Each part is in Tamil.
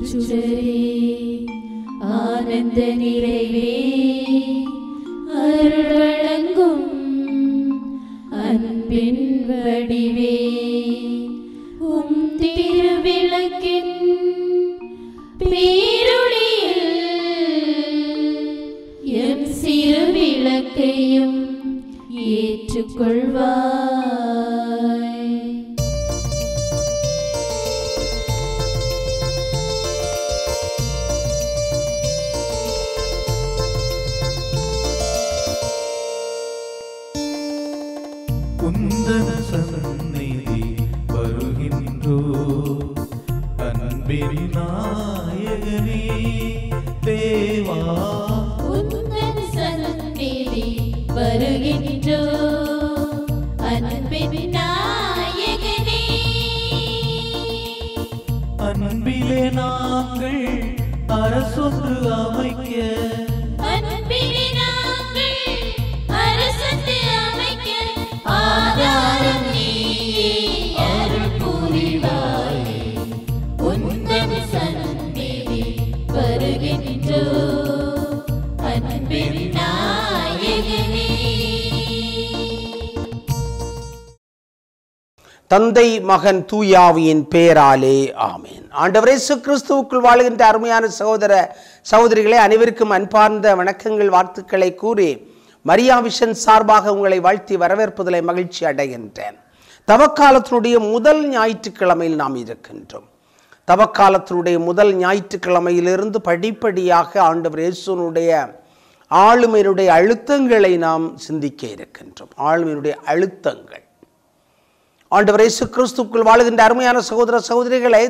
சுடரே ஆனந்த நிறைவே அருள் வழங்கும் அன்பின் வடிவே உம் திருவிளக்கின் பேரொளியில் எம் சிறு விளக்கையும் ஏற்றுக்கொள்வாய். உந்தன சந்நிதி வருகின்றோ அன்பின் நாயகனே தேவா. உந்தன சந்நிதி வருகின்றோ அன்பின் நாயகனே. அன்பிலே நாங்கள் அரசொன்று அமைக்க ஆதாரம் நீயே அருள் புரிவாயே. உந்தன் சந்நிதி வருகின்றோ அன்பின் நாயகனே. தந்தை மகன் தூயாவியின் பேராலே ஆமேன். ஆண்டவர் இயேசு கிறிஸ்துவுக்குள் வாழ்கின்ற அருமையான சகோதர சகோதரிகளே, அனைவருக்கும் அன்பார்ந்த வணக்கங்கள் வாழ்த்துக்களை கூறி மரியா விஷன் சார்பாக உங்களை வாழ்த்தி வரவேற்பதிலே மகிழ்ச்சி அடைகின்றேன். தவக்காலத்தினுடைய முதல் ஞாயிற்றுக்கிழமையில் நாம் இருக்கின்றோம். தவக்காலத்தினுடைய முதல் ஞாயிற்றுக்கிழமையிலிருந்து படிப்படியாக ஆண்டவர் இயேசுனுடைய ஆளுமையினுடைய அழுத்தங்களை நாம் சிந்திக்க இருக்கின்றோம். ஆளுமையினுடைய அழுத்தங்கள். ஆண்டவர் இயேசு கிறிஸ்துவுக்குள் வாழ்கின்ற அருமையான சகோதர சகோதரிகளே,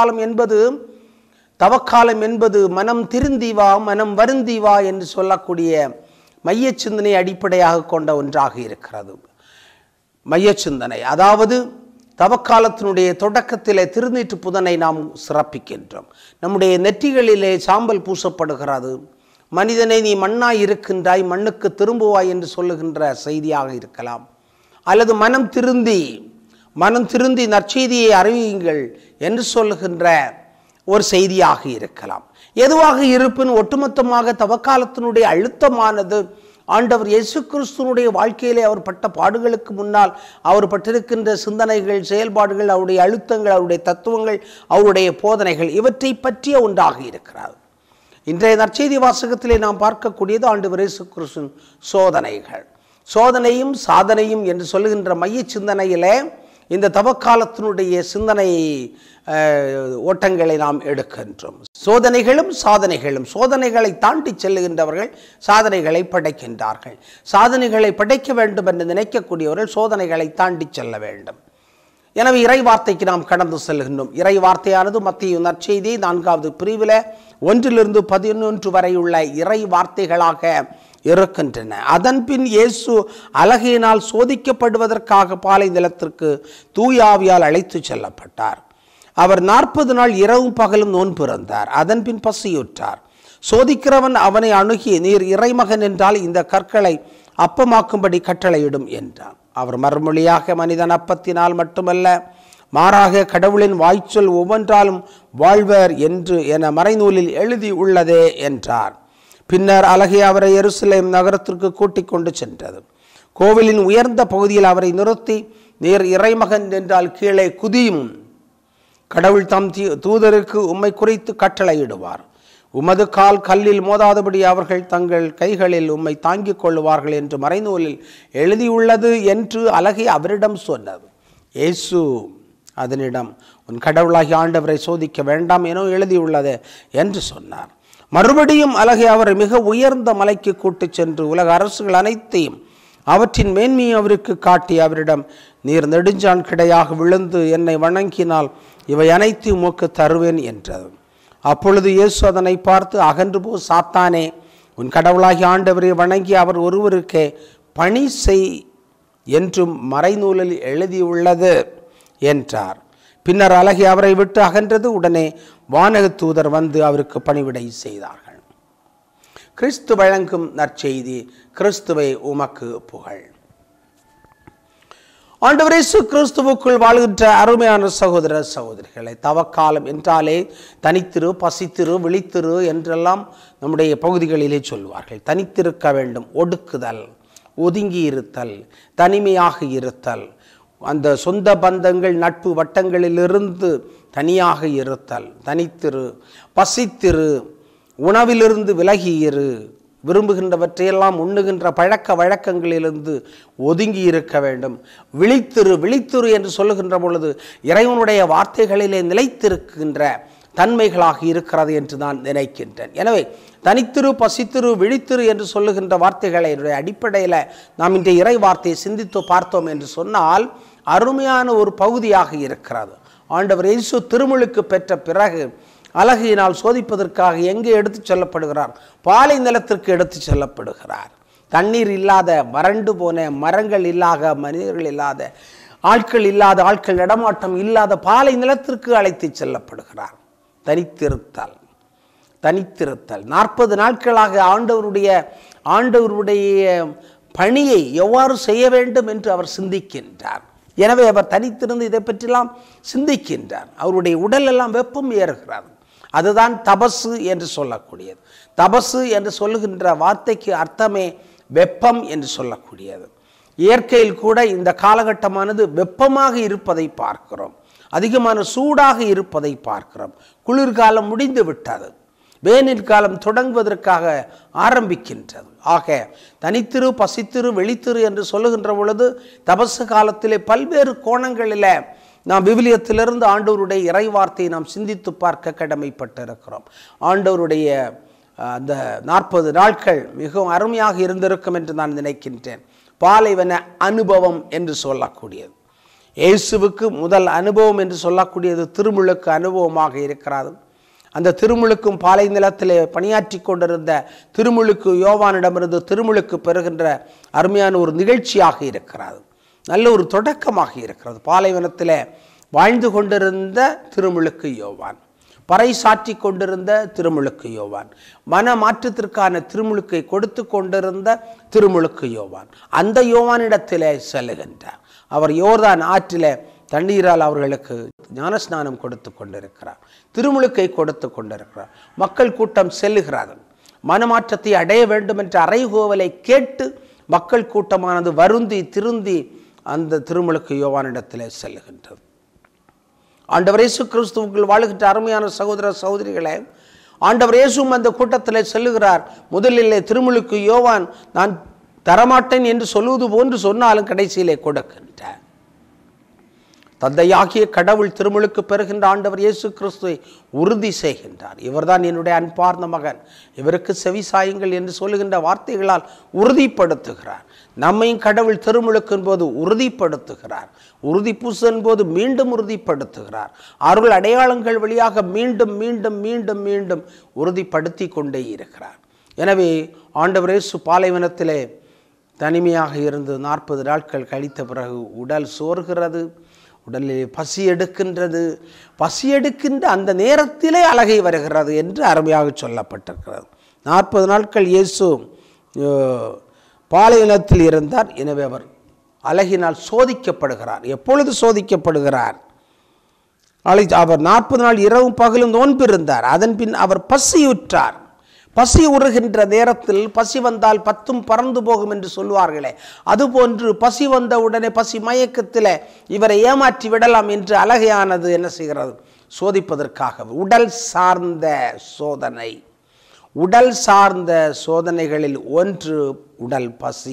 தவக்காலம் என்பது மனம் திருந்தி வா மனம் வருந்தி வா என்று சொல்லக்கூடிய மைய சிந்தனை அடிப்படையாக கொண்ட ஒன்றாக இருக்கிறது. மைய சிந்தனை, அதாவது தவக்காலத்தினுடைய தொடக்கத்திலே திருநீற்று புதனை நாம் சிறப்பிக்கின்றோம். நம்முடைய நெற்றிகளிலே சாம்பல் பூசப்படுகிறது. மனிதனை நீ மண்ணாய் இருக்கின்றாய், மண்ணுக்கு திரும்புவாய் என்று சொல்லுகின்ற செய்தியாக இருக்கலாம். அல்லது மனம் திருந்தி நற்செய்தியை அறிவியுங்கள் என்று சொல்லுகின்ற ஒரு செய்தியாக இருக்கலாம். எதுவாக இருப்பின் ஒட்டுமொத்தமாக தவக்காலத்தினுடைய அழுத்தமானது ஆண்டவர் இயேசு கிறிஸ்துவனுடைய வாழ்க்கையிலே அவர் பட்ட பாடுகளுக்கு முன்னால் அவர் பட்டிருக்கின்ற சிந்தனைகள், செயல்பாடுகள், அவருடைய அழுத்தங்கள், அவருடைய தத்துவங்கள், அவருடைய போதனைகள் இவற்றை பற்றிய ஒன்றாக இருக்கிறார். இன்றைய நற்செய்தி வாசகத்திலே நாம் பார்க்கக்கூடியது ஆண்டவர் இயேசு கிறிஸ்துவின் சோதனையும் சாதனையும் என்று சொல்லுகின்ற மைய சிந்தனையிலே இந்த தவக்காலத்தினுடைய சிந்தனை ஓட்டங்களை நாம் எடுக்கின்றோம். சோதனைகளை தாண்டி செல்லுகின்றவர்கள் சாதனைகளை படைக்கின்றார்கள். சாதனைகளை படைக்க வேண்டும் என்று நினைக்கக்கூடியவர்கள் சோதனைகளை தாண்டி செல்ல வேண்டும். எனவே இறை வார்த்தைக்கு நாம் கடந்து செல்கின்றோம். இறை வார்த்தையானது மத்தேயு நற்செய்தி 4வது பிரிவில் 1-11 வரை உள்ள இறை வார்த்தைகளாக இருக்கின்றன. அதன் பின் இயேசு அலகையினால் சோதிக்கப்படுவதற்காக பாலை நிலத்திற்கு தூயாவியால் அழைத்து செல்லப்பட்டார். அவர் 40 நாள் இரவும் பகலும் நோன்பு இருந்தார். அதன் பின் பசியுற்றார். சோதிக்கிறவன் அவனை அணுகி, நீர் இறைமகன் என்றால் இந்த கற்களை அப்பமாக்கும்படி கட்டளையிடும் என்றார். அவர் மறுமொழியாக, மனிதன் அப்பத்தினால் மட்டுமல்ல, மாறாக கடவுளின் வாய்ச்சொல் ஒவ்வொன்றாலும் வாழ்வர் என மறைநூலில் எழுதி உள்ளதே என்றார். பின்னர் அலகை அவரை எருசலேம் நகரத்திற்கு கூட்டிக் கொண்டு சென்றது. கோவிலின் உயர்ந்த பகுதியில் அவரை நிறுத்தி, நீர் இறைமகன் என்றால் கீழே குதியும். கடவுள் தம் தூதருக்கு உம்மை குறித்து கட்டளையிடுவார். உமது கால் கல்லில் மோதாதபடி அவர்கள் தங்கள் கைகளில் உம்மை தாங்கிக் கொள்ளுவார்கள் என்று மறைநூலில் எழுதியுள்ளது என்று அலகை அவரிடம் சொன்னது. இயேசு அதனிடம், உன் கடவுளாகி ஆண்டவரை சோதிக்க வேண்டாம் என எழுதியுள்ளது என்று சொன்னார். மறுபடியும் அலகை அவரை மிக உயர்ந்த மலைக்கு கூட்டிச் சென்று உலக அரசுகள் அனைத்தையும் அவற்றின் மேன்மையை அவருக்கு காட்டி அவரிடம், நீர் நெடுஞ்சான் கிடையாக விழுந்து என்னை வணங்கினால் இவை அனைத்தையும் உமக்கு தருவேன் என்றது. அப்பொழுது இயேசு அதனை பார்த்து, அகன்று போ சாத்தானே, உன் கடவுளாகி ஆண்டவரை வணங்கி அவர் ஒருவருக்கே பணி செய் என்றும் மறைநூலில் எழுதியுள்ளது என்றார். பின்னர் அலகை அவரை விட்டு அகன்றது. உடனே வானக தூதர் வந்து அவருக்கு பணிவிடை செய்தார்கள். கிறிஸ்து வழங்கும் நற்செய்தி. கிறிஸ்துவே உமக்கு புகழ். ஆண்டவர் இயேசு கிறிஸ்துவுக்குள் வாழ்கின்ற அருமையான சகோதர சகோதரிகளை, தவக்காலம் என்றாலே தனித்திரு, பசித்திரு, விழித்திரு என்றெல்லாம் நம்முடைய பகுதிகளிலே சொல்வார்கள். தனித்திருக்க வேண்டும், ஒடுக்குதல், ஒதுங்கி இருத்தல், தனிமையாக இருத்தல், அந்த சொந்த பந்தங்கள் நட்பு வட்டங்களிலிருந்து தனியாக இருத்தல், தனித்திரு, பசித்திரு, உணவிலிருந்து விலகி இரு, விரும்புகின்றவற்றையெல்லாம் உண்ணுகின்ற பழக்க வழக்கங்களிலிருந்து ஒதுங்கி இருக்க வேண்டும். விழித்திரு, விழித்திரு என்று சொல்லுகின்ற பொழுது இறைவனுடைய வார்த்தைகளிலே நிலைத்திருக்கின்ற தன்மைகளாக இருக்கிறது என்று நான் நினைக்கின்றேன். எனவே தனித்திரு, பசித்திரு, விழித்திரு என்று சொல்லுகின்ற வார்த்தைகளை அடிப்படையில் நாம் இன்றைய இறை வார்த்தையை சிந்தித்து பார்த்தோம் என்று சொன்னால் அருமையான ஒரு பகுதியாக இருக்கிறது. ஆண்டவர் இயேசு திருமுழுக்கு பெற்ற பிறகு அழகினால் சோதிப்பதற்காக எங்கே எடுத்துச் செல்லப்படுகிறார்? பாலை நிலத்திற்கு எடுத்துச் செல்லப்படுகிறார். தண்ணீர் இல்லாத, வறண்டு போன, மரங்கள் இல்லாத, மனிதர்கள் இல்லாத, ஆட்கள் நடமாட்டம் இல்லாத பாலை நிலத்திற்கு அழைத்து செல்லப்படுகிறார். தனித்திருத்தல் 40 நாட்களாக ஆண்டவருடைய பணியை எவ்வாறு செய்ய வேண்டும் என்று அவர் சிந்திக்கின்றார். எனவே அவர் தனித்திருந்து இதை பற்றிலாம் சிந்திக்கின்றார். அவருடைய உடல் எல்லாம் வெப்பம் ஏறுகிறார். அதுதான் தபசு என்று சொல்லக்கூடியது. தபசு என்று சொல்லுகின்ற வார்த்தைக்கு அர்த்தமே வெப்பம் என்று சொல்லக்கூடியது. இயற்கையில் கூட இந்த காலகட்டமானது வெப்பமாக இருப்பதை பார்க்கிறோம். அதிகமான சூடாக இருப்பதை பார்க்கிறோம். குளிர்காலம் முடிந்து விட்டது, வேனில் காலம் தொடங்குவதற்காக ஆரம்பிக்கின்றது. ஆக தனித்திரு, பசித்திரு, வெளித்திரு என்று சொல்லுகின்ற பொழுது தபசு காலத்திலே பல்வேறு கோணங்களில் நாம் விவிலியத்திலிருந்து ஆண்டவருடைய இறை வார்த்தையை நாம் சிந்தித்து பார்க்க கடமைப்பட்டிருக்கிறோம். ஆண்டவருடைய அந்த 40 நாட்கள் மிகவும் அருமையாக இருந்திருக்கும் என்று நான் நினைக்கின்றேன். பாலைவன அனுபவம் என்று சொல்லக்கூடியது, இயேசுவுக்கு முதல் அனுபவம் என்று சொல்லக்கூடியது திருமுழுக்கு அனுபவமாக இருக்கிறது. அந்த திருமுழுக்கும் பாலை நிலத்திலே பணியாற்றி கொண்டிருந்த திருமுழுக்கு யோவானிடமிருந்து திருமுழுக்கு பெறுகின்ற அருமையான ஒரு நிகழ்ச்சியாக இருக்கிறது. நல்ல ஒரு தொடக்கமாக இருக்கிறது. பாலைவனத்தில் வாழ்ந்து கொண்டிருந்த திருமுழுக்கு யோவான், பறை சாற்றி கொண்டிருந்த திருமுழுக்கு யோவான், மன மாற்றத்திற்கான திருமுழுக்கை கொடுத்து கொண்டிருந்த திருமுழுக்கு யோவான், அந்த யோவானிடத்திலே செல்லுகின்றார். அவர் யோர்தான் ஆற்றிலே தண்ணீரால் அவர்களுக்கு ஞானஸ்நானம் கொடுத்து கொண்டிருக்கிறார், திருமுழுக்கை கொடுத்து கொண்டிருக்கிறார். மக்கள் கூட்டம் செல்லுகிறார்கள். மனமாற்றத்தை அடைய வேண்டும் என்ற அறைகோவலை கேட்டு மக்கள் கூட்டமானது வருந்தி திருந்தி அந்த திருமுழுக்கு யோவானிடத்திலே செல்லுகின்றது. ஆண்டவர் இயேசு கிறிஸ்துவுக்குள் வாழுகின்ற அருமையான சகோதர சகோதரிகளே, ஆண்டவர் இயேசுவும் அந்த கூட்டத்திலே செல்லுகிறார். முதலிலே திருமுழுக்கு யோவான் நான் தரமாட்டேன் என்று சொல்லுவது போன்று சொன்னாலும் கடைசியிலே கொடுக்கின்றார். தந்தையாகிய கடவுள் திருமுழுக்கு பெறுகின்ற ஆண்டவர் இயேசு கிறிஸ்துவை உறுதி செய்கின்றார். இவர்தான் என்னுடைய அன்பார்ந்த மகன், இவருக்கு செவிசாயுங்கள் என்று சொல்லுகின்ற வார்த்தைகளால் உறுதிப்படுத்துகிறார். நம்மையும் கடவுள் திருமுழுக்கின் போது உறுதிப்படுத்துகிறார். உறுதி பூசலின் போது மீண்டும் உறுதிப்படுத்துகிறார். அருள் அடையாளங்கள் வழியாக மீண்டும் மீண்டும் மீண்டும் மீண்டும் உறுதிப்படுத்தி கொண்டே இருக்கிறார். எனவே ஆண்டவர் இயேசு பாலைவனத்திலே தனிமையாக இருந்து 40 நாட்கள் கழித்த பிறகு உடல் சோர்கிறது, உடலில் பசி எடுக்கின்ற அந்த நேரத்திலே அழகை வருகிறது என்று அருமையாக சொல்லப்பட்டிருக்கிறது. 40 நாட்கள் இயேசு பாலைவனத்தில் இருந்தார். எனவே அவர் அழகினால் சோதிக்கப்படுகிறார். எப்பொழுது சோதிக்கப்படுகிறார்? அவர் 40 நாள் இரவும் பகலும் நோன்பு இருந்தார். அதன் பின் அவர் பசியுற்றார். பசி உருகின்ற நேரத்தில் பசி வந்தால் 10 பறந்து போகும் என்று சொல்வார்களே, அதுபோன்று பசி வந்த உடனே பசி மயக்கத்தில் இவரை ஏமாற்றி விடலாம் என்று அழகையானது என்ன செய்கிறது? சோதிப்பதற்காக உடல் சார்ந்த சோதனை. உடல் சார்ந்த சோதனைகளில் ஒன்று உடல்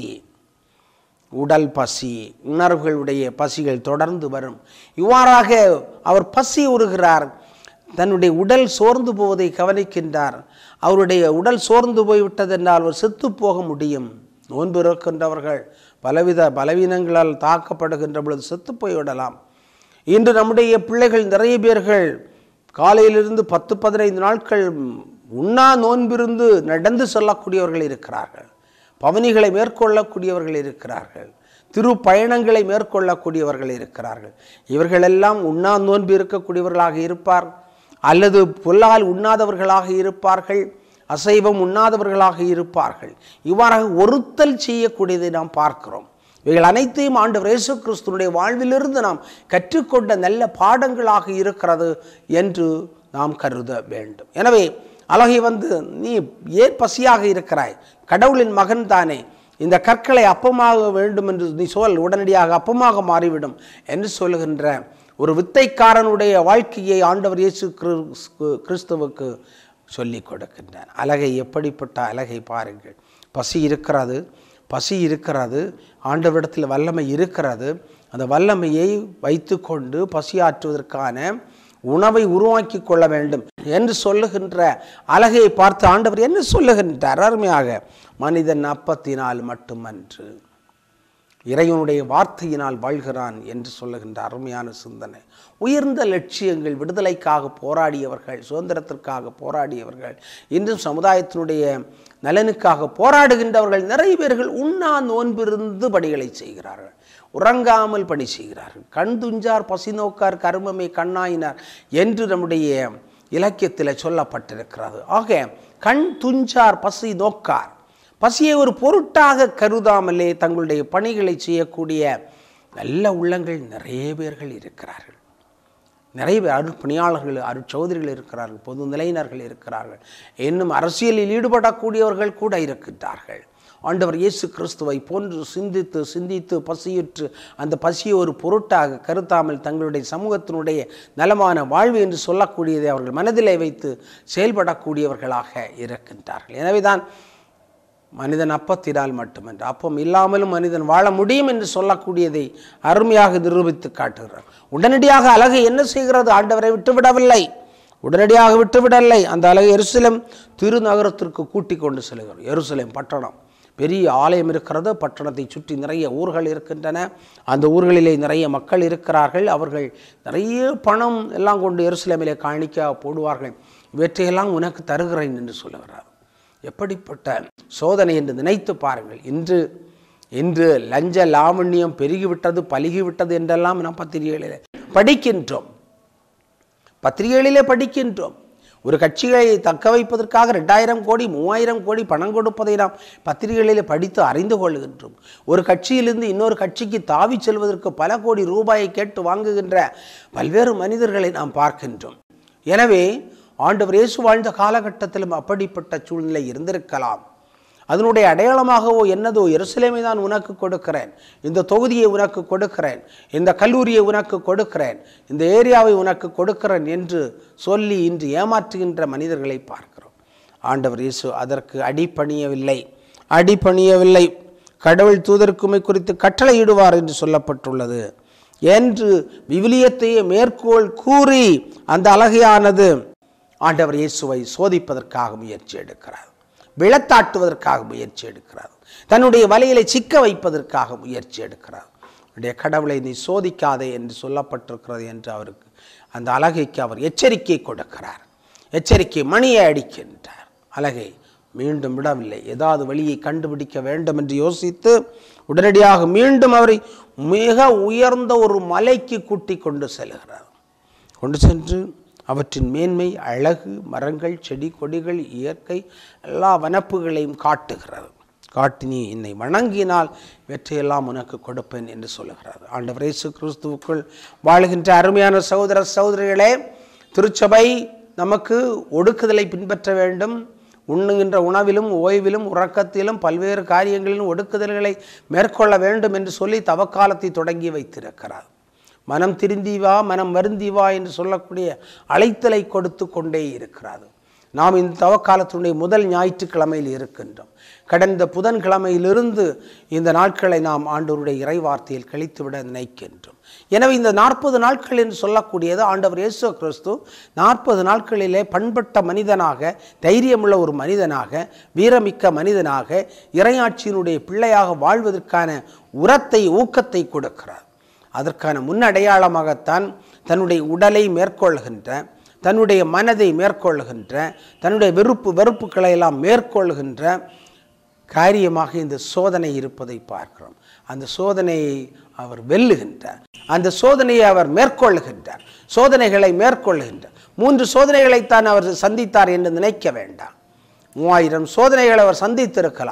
பசி, உணர்வுகளுடைய பசிகள் தொடர்ந்து வரும். இவ்வாறாக அவர் பசி உருகிறார். தன்னுடைய உடல் சோர்ந்து போவதை கவனிக்கின்றார். அவருடைய உடல் சோர்ந்து போய்விட்டதென்றால் அவர் செத்து போக முடியும். நோன்பு இருக்கின்றவர்கள் பலவித பலவீனங்களால் தாக்கப்படுகின்ற பொழுது செத்து போய்விடலாம். இன்று நம்முடைய பிள்ளைகள் நிறைய பேர்கள் காலையிலிருந்து 10-15 நாட்கள் உண்ணா நோன்பிருந்து நடந்து செல்லக்கூடியவர்கள் இருக்கிறார்கள். பவனிகளை மேற்கொள்ளக்கூடியவர்கள் இருக்கிறார்கள். திருப்பயணங்களை மேற்கொள்ளக்கூடியவர்கள் இருக்கிறார்கள். இவர்களெல்லாம் உண்ணா நோன்பு இருக்கக்கூடியவர்களாக இருப்பார், அல்லது புல்லால் உண்ணாதவர்களாக இருப்பார்கள், அசைவம் உண்ணாதவர்களாக இருப்பார்கள். இவ்வாறாக ஒருத்தல் செய்யக்கூடியதை நாம் பார்க்கிறோம். இவைகள் அனைத்தையும் ஆண்டவர் இயேசு கிறிஸ்துவினுடைய வாழ்விலிருந்து நாம் கற்றுக்கொண்ட நல்ல பாடங்களாக இருக்கிறது என்று நாம் கருத வேண்டும். எனவே அழகை நீ ஏன் பசியாக இருக்கிறாய்? கடவுளின் மகன் தானே, இந்த கற்களை அப்பமாக வேண்டும் என்று நீ சொல், உடனடியாக அப்பமாக மாறிவிடும் என்று சொல்லுகின்ற ஒரு வித்தைக்காரனுடைய வாழ்க்கையை ஆண்டவர் இயேசு கிறிஸ்துவுக்கு சொல்லிக் கொடுக்கின்றார். அழகை, எப்படிப்பட்ட அழகை பாருங்கள். பசி இருக்கிறது, ஆண்டவரிடத்தில் வல்லமை இருக்கிறது. அந்த வல்லமையை வைத்து கொண்டு பசியாற்றுவதற்கான உணவை உருவாக்கி கொள்ள வேண்டும் என்று சொல்லுகின்ற அழகை பார்த்து ஆண்டவர் என்ன சொல்லுகின்றார்? அருமையாக, மனிதன் அப்பத்தினால் மட்டுமன்று இறைவனுடைய வார்த்தையினால் வாழ்கிறான் என்று சொல்லுகின்ற அருமையான சிந்தனை. உயர்ந்த லட்சியங்கள், விடுதலைக்காக போராடியவர்கள், சுதந்திரத்திற்காக போராடியவர்கள், இன்றும் சமுதாயத்தினுடைய நலனுக்காக போராடுகின்றவர்கள் நிறைய பேர்கள் உண்ணா நோன்பிருந்து பணிகளை செய்கிறார்கள், உறங்காமல் பணி செய்கிறார்கள். கண் துஞ்சார் பசி நோக்கார் கருமமே கண்ணாயினார் என்று நம்முடைய இலக்கியத்தில் சொல்லப்பட்டிருக்கிறது. ஆக கண் துஞ்சார் பசி நோக்கார், பசியை ஒரு பொருட்டாக கருதாமலே தங்களுடைய பணிகளை செய்யக்கூடிய நல்ல உள்ளங்கள் நிறைய பேர்கள் இருக்கிறார்கள். நிறைய பேர் அருட்பணியாளர்கள், அருட்சௌதரிகள் இருக்கிறார்கள், பொது நிலையினர்கள் இருக்கிறார்கள், இன்னும் அரசியலில் ஈடுபடக்கூடியவர்கள் கூட இருக்கின்றார்கள். ஆண்டவர் இயேசு கிறிஸ்துவை போன்று சிந்தித்து பசியுற்று அந்த பசியை ஒரு பொருட்டாக கருத்தாமல் தங்களுடைய சமூகத்தினுடைய நலமான வாழ்வு என்று சொல்லக்கூடியதை அவர்கள் மனதிலே வைத்து செயல்படக்கூடியவர்களாக இருக்கின்றார்கள். எனவேதான் மனிதன் அப்பத்தினால் மட்டுமன்று, அப்பம் இல்லாமலும் மனிதன் வாழ முடியும் என்று சொல்லக்கூடியதை அருமையாக நிரூபித்து காட்டுகிறார். உடனடியாக அழகை என்ன செய்கிறது? ஆண்டவரை விட்டுவிடவில்லை, உடனடியாக விட்டுவிடவில்லை. அந்த அழகை எருசலேம் திருநகரத்திற்கு கூட்டி கொண்டு செல்கிறார். எருசலேம் பட்டணம், பெரிய ஆலயம் இருக்கிறது. பட்டணத்தை சுற்றி நிறைய ஊர்கள் இருக்கின்றன. அந்த ஊர்களிலே நிறைய மக்கள் இருக்கிறார்கள். அவர்கள் நிறைய பணம் எல்லாம் கொண்டு எருசலேமிலே காணிக்க போடுவார்கள். இவற்றையெல்லாம் உனக்கு தருகிறேன் என்று சொல்லுகிறார். எப்படிப்பட்ட சோதனை என்று நினைத்து பாருங்கள். இன்று லஞ்ச லாவண்யம் பெருகிவிட்டது, பழுகிவிட்டது என்றெல்லாம் நாம் பத்திரிகைகளிலே படிக்கின்றோம். ஒரு கட்சிகளை தக்க வைப்பதற்காக 2000 கோடி 3000 கோடி பணம் கொடுப்பதை நாம் பத்திரிகைகளிலே படித்து அறிந்து கொள்கின்றோம். ஒரு கட்சியிலிருந்து இன்னொரு கட்சிக்கு தாவி செல்வதற்கு பல கோடி ரூபாயை கேட்டு வாங்குகின்ற பல்வேறு மனிதர்களை நாம் பார்க்கின்றோம். எனவே ஆண்டவர் இயேசு வாழ்ந்த காலகட்டத்திலும் அப்படிப்பட்ட சூழ்நிலை இருந்திருக்கலாம். அதனுடைய அடையாளமாகவோ என்னதோ, எருசலேமை தான் உனக்கு கொடுக்கிறேன், இந்த தொகுதியை உனக்கு கொடுக்கிறேன், இந்த கல்லூரியை உனக்கு கொடுக்கிறேன், இந்த ஏரியாவை உனக்கு கொடுக்கிறேன் என்று சொல்லி இன்று ஏமாற்றுகின்ற மனிதர்களை பார்க்கிறோம். ஆண்டவர் இயேசு அதற்கு அடிபணியவில்லை. கடவுள் தூதருக்குமை குறித்து கட்டளையிடுவார் என்று சொல்லப்பட்டுள்ளது என்று விவிலியத்தையே மேற்கோள் கூறி அந்த அழகையானது ஆண்டவர் இயேசுவை சோதிப்பதற்காக முயற்சி எடுக்கிறார், விளத்தாட்டுவதற்காக முயற்சி எடுக்கிறார், தன்னுடைய வலையிலே சிக்க வைப்பதற்காக முயற்சி எடுக்கிறார். உன்னுடைய கடவுளை நீ சோதிக்காதே என்று சொல்லப்பட்டிருக்கிறது என்று அவருக்கு, அந்த அழகைக்கு அவர் எச்சரிக்கை கொடுக்கிறார். எச்சரிக்கை மணியை அடிக்கின்றார். அழகை மீண்டும் விடவில்லை. ஏதாவது வழியை கண்டுபிடிக்க வேண்டும் என்று யோசித்து உடனடியாக மீண்டும் அவரை மிக உயர்ந்த ஒரு மலைக்கு கூட்டி கொண்டு செல்கிறார். கொண்டு சென்று அவற்றின் மேன்மை, அழகு, மரங்கள், செடி கொடிகள், இயற்கை எல்லா வனப்புகளையும் காட்டுகிறது. காட்டி நீ என்னை வணங்கினால் வெற்றியெல்லாம் உனக்கு கொடுப்பேன் என்று சொல்லுகிறார். ஆண்டவர் இயேசு கிறிஸ்துவுக்குள் வாழுகின்ற அருமையான சகோதர சகோதரிகளே, திருச்சபை நமக்கு ஒடுக்குதலை பின்பற்ற வேண்டும். உண்ணுகின்ற உணவிலும் ஓய்விலும் உறக்கத்திலும் பல்வேறு காரியங்களிலும் ஒடுக்குதல்களை மேற்கொள்ள வேண்டும் என்று சொல்லி தவக்காலத்தை தொடங்கி வைத்திருக்கிறார். மனம் திருந்தி வா, மனம் வருந்தி வா என்று சொல்லக்கூடிய அழைத்தலை கொடுத்து கொண்டே இருக்கிறார். நாம் இந்த தவக்காலத்தினுடைய முதல் ஞாயிற்றுக்கிழமையில் இருக்கின்றோம். கடந்த புதன்கிழமையிலிருந்து இந்த நாட்களை நாம் ஆண்டவருடைய இறைவார்த்தையில் கழித்துவிட நினைக்கின்றோம். எனவே இந்த 40 நாட்கள் என்று சொல்லக்கூடியது ஆண்டவர் இயேசு கிறிஸ்து 40 நாட்களிலே பண்பட்ட மனிதனாக, தைரியமுள்ள ஒரு மனிதனாக, வீரமிக்க மனிதனாக, இறையாட்சியினுடைய பிள்ளையாக வாழ்வதற்கான உரத்தை, ஊக்கத்தை கொடுக்கிறார். அதற்கான முன்னடையாளமாகத்தான் தன்னுடைய உடலை மேற்கொள்கின்ற, தன்னுடைய மனதை மேற்கொள்கின்ற, தன்னுடைய வெறுப்புகளை எல்லாம் மேற்கொள்கின்ற காரியமாக இந்த சோதனை இருப்பதை பார்க்கிறோம். அந்த சோதனையை அவர் வெல்லுகின்றார், அந்த சோதனையை அவர் மேற்கொள்கின்றார், சோதனைகளை மேற்கொள்கின்றார். 3 சோதனைகளைத்தான் அவர் சந்தித்தார் என்று நினைக்க வேண்டாம். 3000 சோதனைகளை அவர் சந்தித்திருக்கலாம்.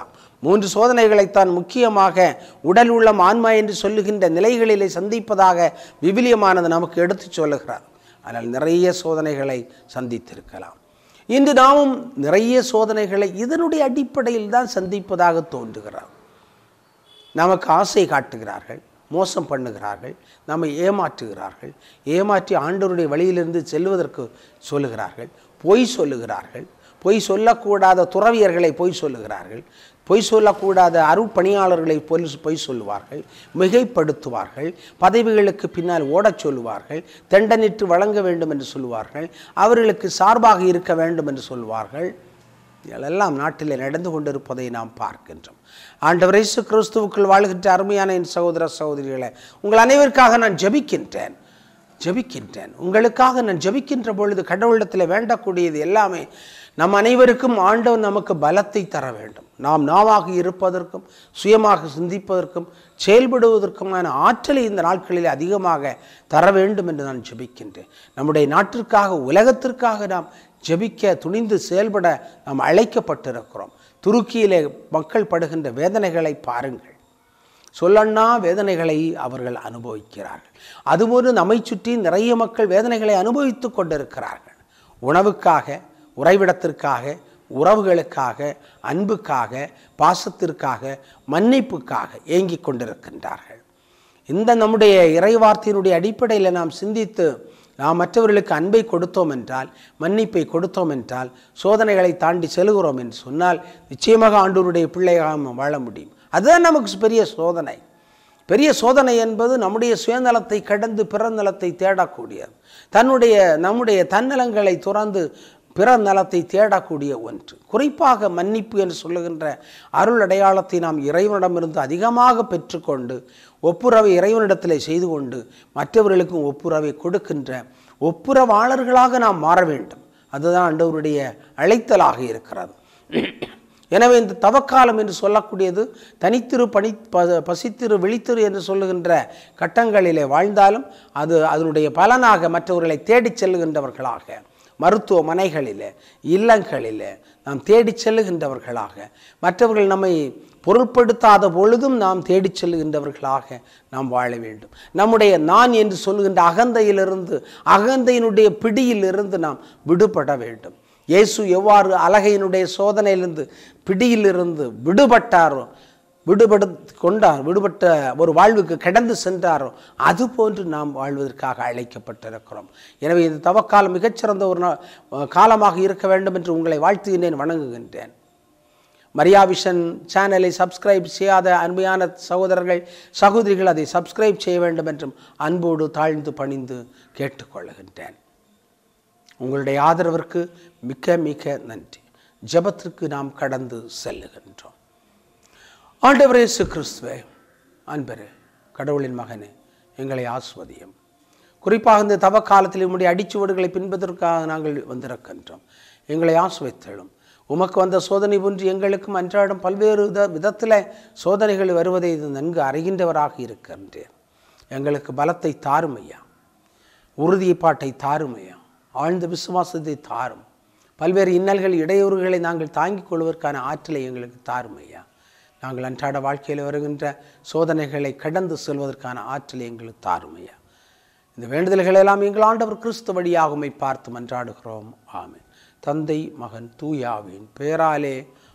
3 சோதனைகளைத்தான் முக்கியமாக உடல் உள்ளம் ஆன்மா என்று சொல்லுகின்ற நிலைகளிலே சந்திப்பதாக விவிலியமானது நமக்கு எடுத்துச் சொல்லுகிறார். ஆனால் நிறைய சோதனைகளை சந்தித்திருக்கலாம். இன்று நாமும் நிறைய சோதனைகளை இதனுடைய அடிப்படையில் தான் சந்திப்பதாக தோன்றுகிறார். நமக்கு ஆசை காட்டுகிறார்கள், மோசம் பண்ணுகிறார்கள், நம்மை ஏமாற்றுகிறார்கள், ஏமாற்றி ஆண்டவருடைய வழியிலிருந்து செல்வதற்கு சொல்லுகிறார்கள், பொய் சொல்லுகிறார்கள், பொய் சொல்லக்கூடாத துறவியர்களை பொய் சொல்லுகிறார்கள், பொய் சொல்லக்கூடாத அருட்பணியாளர்களை பொய் சொல்லுவார்கள், மிகைப்படுத்துவார்கள், பதவிகளுக்கு பின்னால் ஓடச் சொல்லுவார்கள், தண்டனிட்டு வழங்க வேண்டும் என்று சொல்லுவார்கள், அவர்களுக்கு சார்பாக இருக்க வேண்டும் என்று சொல்லுவார்கள். இதெல்லாம் நாட்டில் நடந்து கொண்டிருப்பதை நாம் பார்க்கின்றோம். ஆண்டவர் இயேசு கிறிஸ்துவுக்குள் வாழ்கின்ற அருமையான என் சகோதர சகோதரிகளை, உங்கள் அனைவருக்காக நான் ஜெபிக்கின்றேன். உங்களுக்காக நான் ஜெபிக்கின்ற பொழுது கடவுளிடத்தில் வேண்டக்கூடியது எல்லாமே நம் அனைவருக்கும் ஆண்டவர் நமக்கு பலத்தை தர வேண்டும். நாம் நாவாக இருப்பதற்கும் சுயமாக சிந்திப்பதற்கும் செயல்படுவதற்குமான ஆற்றலை இந்த நாட்களில் அதிகமாக தர வேண்டும் என்று நான் ஜெபிக்கின்றேன். நம்முடைய நாட்டிற்காக, உலகத்திற்காக நாம் ஜெபிக்க துணிந்து செயல்பட நாம் அழைக்கப்பட்டிருக்கிறோம். துருக்கியிலே மக்கள் படுகின்ற வேதனைகளை பாருங்கள். சொல்லண்ணா வேதனைகளை அவர்கள் அனுபவிக்கிறார்கள். அதுபோன்று நம்மை சுற்றி நிறைய மக்கள் வேதனைகளை அனுபவித்து கொண்டிருக்கிறார்கள். உணவுக்காக, உறைவிடத்திற்காக, உறவுகளுக்காக, அன்புக்காக, பாசத்திற்காக, மன்னிப்புக்காக ஏங்கிக் கொண்டிருக்கின்றார்கள். இந்த நம்முடைய இறைவார்த்தையினுடைய அடிப்படையில் நாம் சிந்தித்து நாம் மற்றவர்களுக்கு அன்பை கொடுத்தோம் என்றால், மன்னிப்பை கொடுத்தோம் என்றால், சோதனைகளை தாண்டி செல்கிறோம் என்று சொன்னால் நிச்சயமாக ஆண்டவருடைய பிள்ளையாக வாழ முடியும். அதுதான் நமக்கு பெரிய சோதனை என்பது நம்முடைய சுயநலத்தை கடந்து பிற நலத்தை தேடக்கூடியது. நம்முடைய தன்னலங்களை துறந்து பிற நலத்தை தேடக்கூடிய ஒன்று. குறிப்பாக மன்னிப்பு என்று சொல்லுகின்ற அருள் அடையாளத்தை நாம் இறைவனிடமிருந்து அதிகமாக பெற்றுக்கொண்டு ஒப்புரவை இறைவனிடத்திலே செய்து கொண்டு மற்றவர்களுக்கும் ஒப்புரவை கொடுக்கின்ற ஒப்புரவாளர்களாக நாம் மாற வேண்டும். அதுதான் ஆண்டவருடைய அழைத்தலாக இருக்கிறது. எனவே இந்த தவக்காலம் என்று சொல்லக்கூடியது தனித்திரு பசித்திரு விழித்திரு என்று சொல்லுகின்ற கட்டங்களிலே வாழ்ந்தாலும் அதனுடைய பலனாக மற்றவர்களை தேடிச் செல்லுகின்றவர்களாக, மருத்துவமனைகளிலே, இல்லங்களிலே நாம் தேடிச் செல்லுகின்றவர்களாக, மற்றவர்கள் நம்மை பொருட்படுத்தாத பொழுதும் நாம் தேடிச் செல்லுகின்றவர்களாக நாம் வாழ வேண்டும். நம்முடைய நான் என்று சொல்லுகின்ற அகந்தையினுடைய பிடியிலிருந்து நாம் விடுபட வேண்டும். இயேசு எவ்வாறு அலகையினுடைய சோதனையிலிருந்து பிடியிலிருந்து விடுபட்ட ஒரு வாழ்வுக்கு கடந்து சென்றாரோ அதுபோன்று நாம் வாழ்வதற்காக அழைக்கப்பட்டிருக்கிறோம். எனவே இந்த தவக்காலம் மிகச்சிறந்த ஒரு காலமாக இருக்க வேண்டும் என்று உங்களை வாழ்த்துகின்றேன், வணங்குகின்றேன். மரியாவிஷன் சேனலை சப்ஸ்கிரைப் செய்யாத அன்பையான சகோதரர்கள் சகோதரிகள் அதை சப்ஸ்கிரைப் செய்ய வேண்டும் என்றும் அன்போடு தாழ்ந்து பணிந்து கேட்டுக்கொள்கின்றேன். உங்களுடைய ஆதரவிற்கு மிக மிக நன்றி. ஜெபத்திற்கு நாம் கடந்து செல்லுகின்றோம். ஆண்டவரே இயேசு கிறிஸ்துவே, அன்பரே, கடவுளின் மகனே, எங்களை ஆஸ்வதியும். குறிப்பாக இந்த தவ காலத்தில் உம்முடைய அடிச்சுவடுகளை பின்பதற்காக நாங்கள் வந்திருக்கின்றோம். எங்களை ஆஸ்வதித்தலும். உமக்கு வந்த சோதனை போன்று எங்களுக்கும் அன்றாடம் பல்வேறு விதத்தில் சோதனைகள் வருவதை இது நன்கு அறிகின்றவராக இருக்கின்றேன். எங்களுக்கு பலத்தை தாருமையா, உறுதிப்பாட்டை தாருமையா, ஆழ்ந்த விசுவாசத்தை தாரும். பல்வேறு இன்னல்கள் இடையூறுகளை நாங்கள் தாங்கிக் கொள்வதற்கான ஆற்றலை எங்களுக்கு தாருமையா. நாங்கள் அன்றாட வாழ்க்கையில் வருகின்ற சோதனைகளை கடந்து செல்வதற்கான ஆற்றலை எங்களுக்கு தாருமையா. இந்த வேண்டுதல்கள் எல்லாம் எங்கள் ஆண்டவர் கிறிஸ்து வழியாக உம்மை பார்த்து மன்றாடுகிறோம். ஆமென். தந்தை, மகன், தூயாவின் பெயராலே